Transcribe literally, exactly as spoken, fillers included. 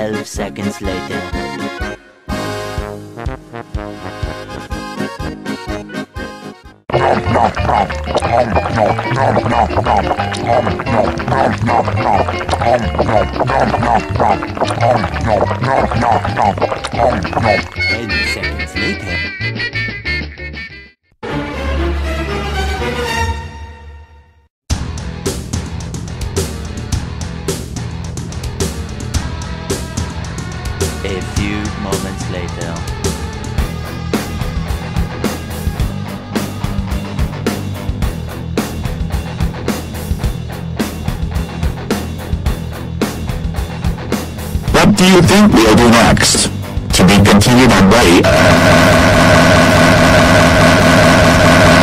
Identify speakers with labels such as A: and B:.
A: Twelve seconds later. Ten seconds later. A few moments later.
B: What do you think we'll do next? To be continued on Buddy.